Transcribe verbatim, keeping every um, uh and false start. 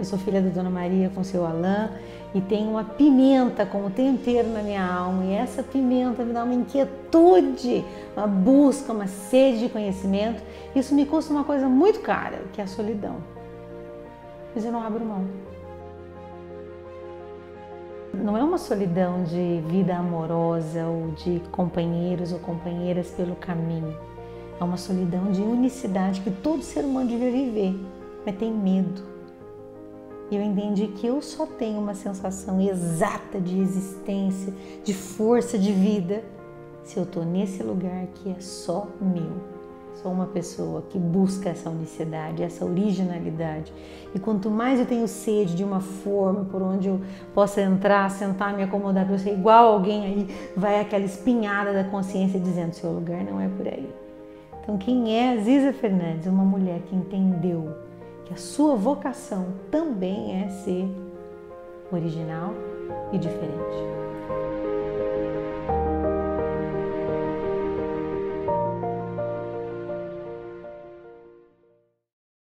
Eu sou filha da Dona Maria com seu Alain e tenho uma pimenta como tempero na minha alma, e essa pimenta me dá uma inquietude, uma busca, uma sede de conhecimento. Isso me custa uma coisa muito cara, que é a solidão. Mas eu não abro mão. Não é uma solidão de vida amorosa ou de companheiros ou companheiras pelo caminho. É uma solidão de unicidade que todo ser humano devia viver, mas tem medo. E eu entendi que eu só tenho uma sensação exata de existência, de força de vida, se eu estou nesse lugar que é só meu. Sou uma pessoa que busca essa unicidade, essa originalidade. E quanto mais eu tenho sede de uma forma por onde eu possa entrar, sentar, me acomodar, para eu ser igual a alguém, aí vai aquela espinhada da consciência dizendo: seu lugar não é por aí. Então, quem é Ziza Fernandes? Uma mulher que entendeu que a sua vocação também é ser original e diferente.